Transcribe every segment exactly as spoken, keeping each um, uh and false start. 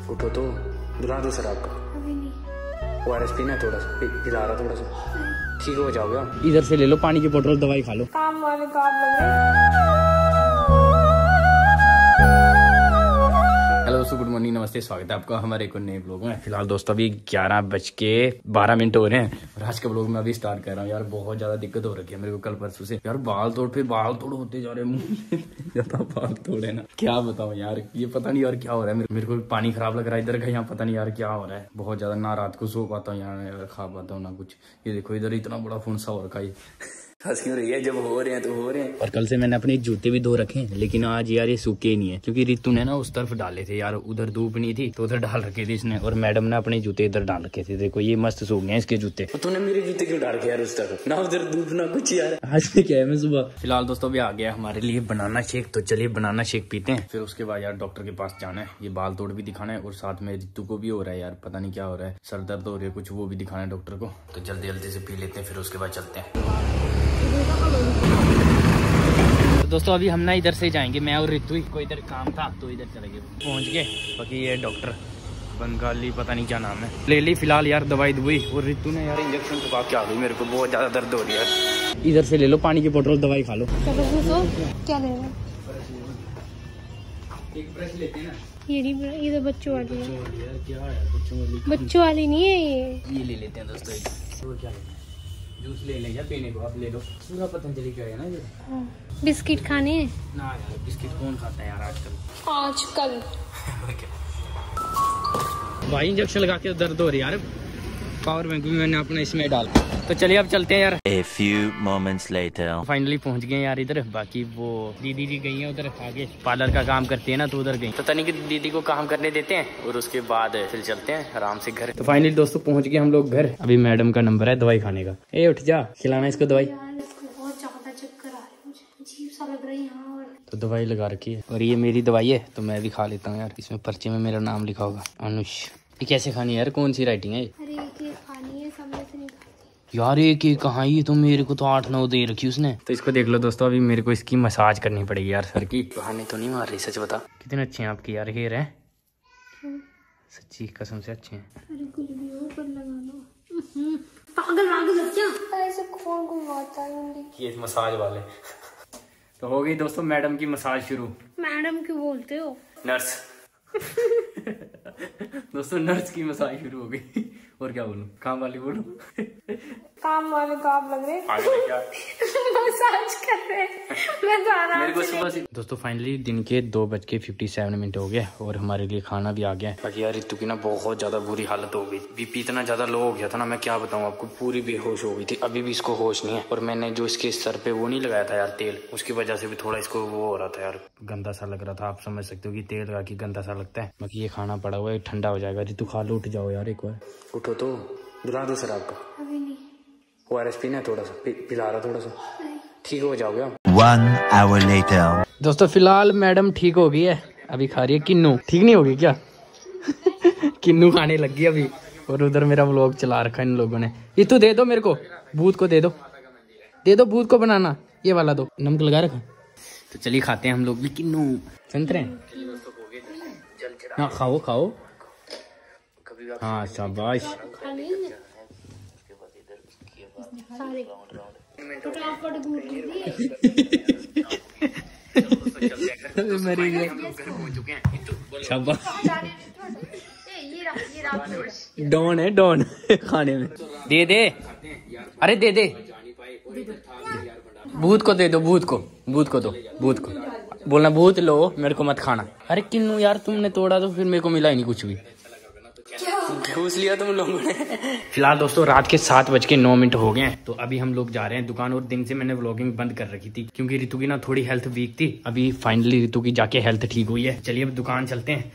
उठो तो बुला दो सर आपका। अभी नहीं। ओ आर एस पीना थोड़ा सा, पिला रहा थोड़ा सा, ठीक हो जाओगे आप। इधर से ले लो पानी की बोतल, दवाई खा लो। काम वाले काम लग रहे। हेलो दोस्तों, गुड मॉर्निंग, नमस्ते, स्वागत है आपका हमारे एक नए ब्लॉग में। फिलहाल दोस्तों अभी ग्यारह बज के बारह मिनट हो रहे हैं और आज का ब्लॉग मैं अभी स्टार्ट कर रहा हूँ। यार बहुत ज्यादा दिक्कत हो रखी है मेरे को कल परसों से। यार बाल तोड़ पे बाल तोड़ होते जा रहे हैं, ज्यादा बाल तोड़े ना, क्या बताऊँ यार। ये पता नहीं यार क्या हो रहा है, मेरे को पानी खराब लग रहा है इधर का, यहाँ पता नहीं यार क्या हो रहा है। बहुत ज्यादा ना रात को सो पाता हूँ यहाँ, खा पाता हूँ ना कुछ। ये देखो इधर इतना बड़ा फुंसा हो रखा है। हंसी हो रही है, जब हो रहे हैं तो हो रहे हैं। और कल से मैंने अपने जूते भी धो रखे हैं, लेकिन आज यार ये सूखे ही नहीं है, क्योंकि रितु ने ना उस तरफ डाले थे यार, उधर धूप नहीं थी तो उधर डाल रखे थे इसने, और मैडम ने अपने जूते इधर डाल रखे थे। देखो ये मस्त सूख गए इसके जूते। तो तूने मेरे जूते क्यों डाल के यार उस तरफ, ना उधर धूप ना कुछ यार। आज में क्या है मैं सुबह। फिलहाल दोस्तों भी आ गया हमारे लिए बनाना शेक, तो चलिए बनाना शेक पीते हैं। फिर उसके बाद यार डॉक्टर के पास जाना है, ये बाल तोड़ भी दिखाना है, और साथ में रितु को भी हो रहा है यार, पता नहीं क्या हो रहा है, सर दर्द हो रही है कुछ, वो भी दिखाना है डॉक्टर को। तो जल्दी जल्दी से पी लेते हैं, फिर उसके बाद चलते हैं। तो दोस्तों अभी हम ना इधर से जाएंगे, मैं और रितु को इधर काम था तो इधर चले गए, पहुंच गए। बाकी ये डॉक्टर बंगाली पता नहीं क्या नाम है, ले ली फिलहाल यार दवाई दुई, और रितु ने यार इंजेक्शन के बाद क्या लो, मेरे को बहुत ज्यादा दर्द हो रही है। इधर से ले लो पानी की बोतल, दवाई खा लो। चलो पूछो क्या ले रहे? एक ब्रश लेते हैं ना, ये ये तो बच्चों वाली है। क्या है बच्चों वाली? बच्चों वाली नहीं है ये। ये ले लेते हैं दोस्तों। और क्या लेना है? जूस ले लें या पीने को आप ले लो, पूरा पतंजलि का है ना ये। बिस्किट खाने हैं ना यार, बिस्किट कौन खाता है यार आजकल आजकल। भाई इंजेक्शन लगा के दर्द हो रही है यार, पावर बैंक भी मैंने अपना इसमें डाल। तो चलिए अब चलते हैं यार। A few moments later. Finally पहुंच गए यार इधर। बाकी वो दीदी जी गई हैं उधर आगे, पार्लर का काम करती है ना, तो उधर गई। पता नहीं कि दीदी को काम करने देते हैं और उसके बाद फिर चलते हैं आराम से घर। तो फाइनली दोस्तों पहुंच गए हम लोग घर। अभी मैडम का नंबर है दवाई खाने का। ए उठ जा, खिलाना इसको दवाई। बहुत ज्यादा चक्कर आ रहे हैं, मुझे अजीब सा लग रहा है यहाँ। तो दवाई लगा रखी है, और ये मेरी दवाई है तो मैं भी खा लेता हूँ यार। इसमें पर्चे में मेरा नाम लिखा होगा, अनुष। ये कैसे खानी है यार, कौन सी राइटिंग है? अरे एक खानी है, सब में से नहीं खाती यार एक एक कहाँ, ये तो मेरे को तो आठ नौ दे रखी उसने। तो इसको देख लो दोस्तों, अभी मेरे को इसकी मसाज करनी पड़ेगी यार सर की। बहाने तो नहीं मार रही, सच बता। कितने अच्छे हैं आपके यार हेयर है, सच्ची कसम से अच्छे हैं। अरे कुछ भी हो पर लगा लो। पागल पागल बच्चा ऐसे कौन घुमाता है? ये मसाज वाले। तो हो गई दोस्तों मैडम की मसाज शुरू। मैडम क्यों बोलते हो? नर्स। दोस्तों नर्स की मसाज शुरू हो गई। और क्या बोलूं, काम वाली बोलूं? काम वाले काम लग रहे आगे क्या मसाज कर रहे हैं। मैं तो आराम मेरे को सुबह से। दोस्तों फाइनली दिन के दो बज के फिफ्टी सेवन मिनट हो गए और हमारे लिए खाना भी आ गया है। बाकी यार रितु की ना बहुत ज्यादा बुरी हालत हो गई, बीपी इतना ज्यादा लो हो गया था ना, मैं क्या बताऊं आपको, पूरी बेहोश हो गई थी। अभी भी इसको होश नहीं है, और मैंने जो इसके सर पे वो नहीं लगाया था यार तेल, उसकी वजह से भी थोड़ा इसको वो हो रहा था यार, गंदा सा लग रहा था। आप समझ सकते हो कि तेल लगा के गंदा सा लगता है। बाकी ये खाना पड़ा हुआ है, ठंडा हो जाएगा। रितु खा लो, उठ जाओ यार एक बार। उठो तो बुला दो सर आपका। अभी नहीं। ओ आर एस पीना थोड़ा सा, पिला रहा थोड़ा सा, ठीक हो जाओगे आप। One hour later. दोस्तों फिलहाल मैडम ठीक हो गई है, अभी खा रही है किन्नू। ठीक नहीं होगी क्या? किन्नू खाने लग गई अभी, और उधर मेरा व्लॉग चला रखा है इन लोगों ने। ये तो दे दो मेरे को, भूत को दे दो, दे दो भूत को बनाना, ये वाला दो, नमक लगा रखा। तो चलिए खाते हैं हम लोग भी किन्नू। संतरे हाँ खाओ खाओ, हाँ शाबाश। फटाफट घूर लीजिए। डॉन है डॉन खाने में। दे दे, अरे दे दे, भूत को दे दो, भूत को, भूत को दो, भूत को बोलना भूत लो, मेरे को मत खाना। अरे किन्नू यार तुमने तोड़ा तो फिर मेरे को मिला ही नहीं कुछ भी, घूस लिया तुम लोगों ने। फिलहाल दोस्तों रात के सात बज के नौ मिनट हो गए हैं, तो अभी हम लोग जा रहे हैं दुकान। और दिन से मैंने व्लॉगिंग बंद कर रखी थी क्योंकि रितु की ना थोड़ी हेल्थ वीक थी। अभी फाइनली रितु की जाके हेल्थ ठीक हुई है। चलिए अब दुकान चलते हैं।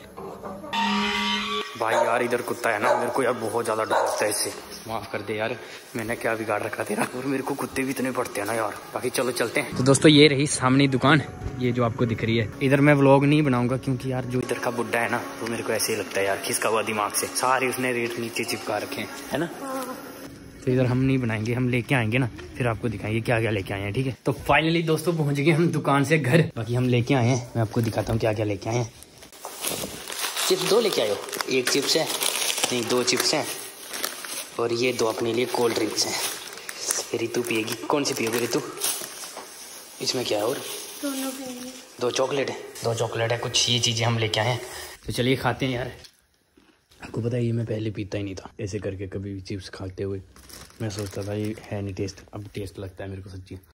भाई यार इधर कुत्ता है ना, मेरे को यार बहुत ज्यादा डर लगता है इससे, माफ कर दे यार, मैंने क्या बिगाड़ रखा तेरा। और मेरे को कुत्ते भी इतने पड़ते हैं ना यार। बाकी चलो चलते हैं। तो दोस्तों ये रही सामने दुकान, ये जो आपको दिख रही है। इधर मैं व्लॉग नहीं बनाऊंगा क्योंकि यार जो इधर का बुड्ढा है ना, वो मेरे को ऐसे ही लगता है यार, खिसका हुआ दिमाग से, सारे उसने रेट नीचे चिपका रखे हैं, है ना। तो इधर हम नहीं बनाएंगे, हम लेके आएंगे ना, फिर आपको दिखाएंगे क्या क्या लेके आए हैं, ठीक है। तो फाइनली दोस्तों पहुंच गए हम दुकान से घर। बाकी हम लेके आए हैं, मैं आपको दिखाता हूँ क्या क्या लेके आए हैं। चिप्स दो लेके आयो। एक चिप्स है, नहीं दो चिप्स हैं, और ये दो अपने लिए कोल्ड ड्रिंक्स हैं। रितु पिएगी। कौन सी पियोगी रितु? इसमें क्या है? और दोनों पिएंगे। दो चॉकलेट है, दो चॉकलेट है, कुछ ये चीज़ें हम लेके आए हैं। तो चलिए खाते हैं यार। आपको पता है ये मैं पहले पीता ही नहीं था, ऐसे करके कभी भी चिप्स खाते हुए मैं सोचता था ये है नहीं टेस्ट, अब टेस्ट लगता है मेरे को सच्ची।